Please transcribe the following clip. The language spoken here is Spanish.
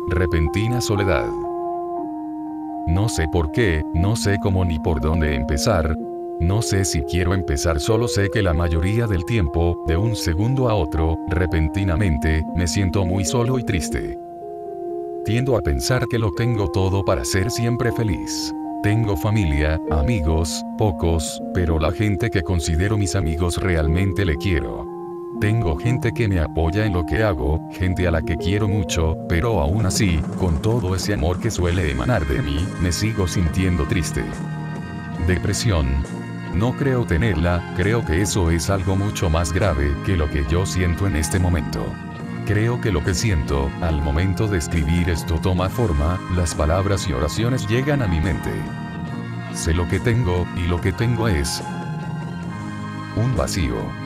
Repentina soledad. No sé por qué, no sé cómo ni por dónde empezar. No sé si quiero empezar, solo sé que la mayoría del tiempo, de un segundo a otro, repentinamente, me siento muy solo y triste. Tiendo a pensar que lo tengo todo para ser siempre feliz. Tengo familia, amigos, pocos, pero la gente que considero mis amigos realmente le quiero. Tengo gente que me apoya en lo que hago, gente a la que quiero mucho, pero aún así, con todo ese amor que suele emanar de mí, me sigo sintiendo triste. Depresión. No creo tenerla, creo que eso es algo mucho más grave que lo que yo siento en este momento. Creo que lo que siento, al momento de escribir esto toma forma, las palabras y oraciones llegan a mi mente. Sé lo que tengo, y lo que tengo es un vacío.